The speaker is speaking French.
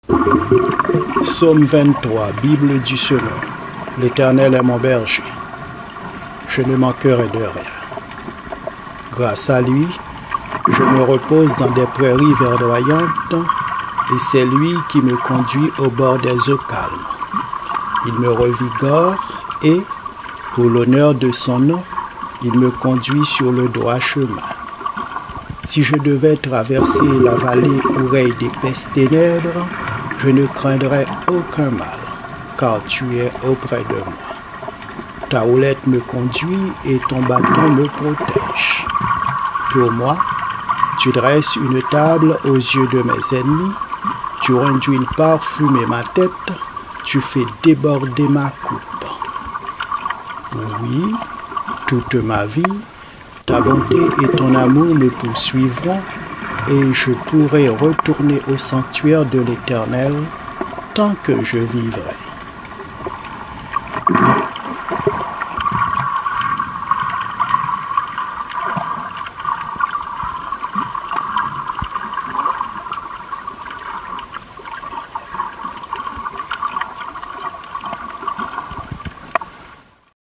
Psaume 23, Bible du Semeur. L'Éternel est mon berger. Je ne manquerai de rien. Grâce à lui, je me repose dans des prairies verdoyantes, et c'est lui qui me conduit au bord des eaux calmes. Il me revigore et, pour l'honneur de son nom, il me conduit sur le droit chemin. Si je devais traverser la vallée où règnent d'épaisses ténèbres, je ne craindrais aucun mal, car tu es auprès de moi. Ta houlette me conduit et ton bâton me protège. Pour moi, tu dresses une table aux yeux de mes ennemis, tu rends d'huile parfumée ma tête, tu fais déborder ma coupe. Oui, toute ma vie, ta bonté et ton amour me poursuivront, et je pourrai retourner au sanctuaire de l'Éternel tant que je vivrai.